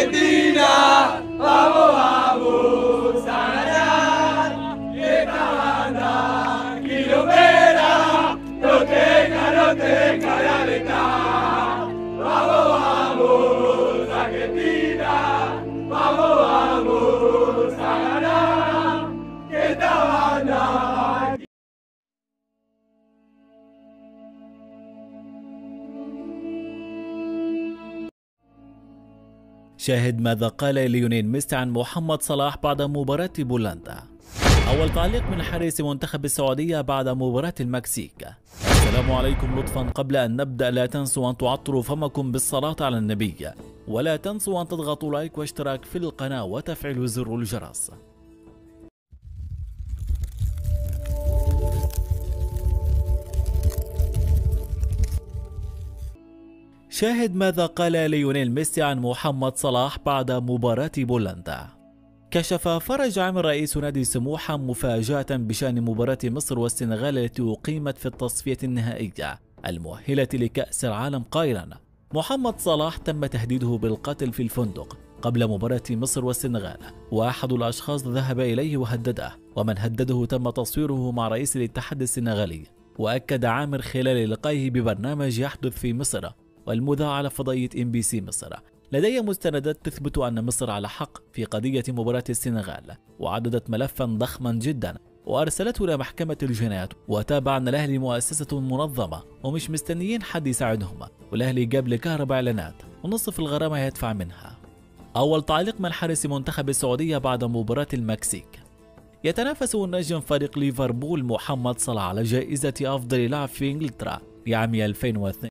Argentina, vamos, vamos a ganar. Y esta banda quilomera no tenga de alentar. Vamos, vamos, Argentina, vamos, vamos a ganar. Y esta banda. شاهد ماذا قال ليونيل ميسي عن محمد صلاح بعد مباراة بولندا. أول تعليق من حارس منتخب السعودية بعد مباراة المكسيك. السلام عليكم، لطفا قبل أن نبدأ لا تنسوا أن تعطروا فمكم بالصلاة على النبي، ولا تنسوا أن تضغطوا لايك واشتراك في القناة وتفعيل زر الجرس. شاهد ماذا قال ليونيل ميسي عن محمد صلاح بعد مباراة بولندا. كشف فرج عامر رئيس نادي سموحة مفاجأة بشأن مباراة مصر والسنغال التي أقيمت في التصفية النهائية المؤهلة لكأس العالم قائلا: محمد صلاح تم تهديده بالقتل في الفندق قبل مباراة مصر والسنغال، وأحد الأشخاص ذهب إليه وهدده، ومن هدده تم تصويره مع رئيس الاتحاد السنغالي. وأكد عامر خلال لقائه ببرنامج يحدث في مصر والمذاع على فضائية MBC مصر: لدي مستندات تثبت أن مصر على حق في قضية مباراة السنغال، وعددت ملفا ضخما جدا وأرسلته إلى محكمة الجنايات، وتابع أن الأهلي مؤسسة منظمة ومش مستنيين حد يساعدهم، والأهلي جاب لكهرباء إعلانات ونصف الغرامة يدفع منها. أول تعليق من حارس منتخب السعودية بعد مباراة المكسيك. يتنافس نجم فريق ليفربول محمد صلاح على جائزة أفضل لاعب في إنجلترا لعام 2002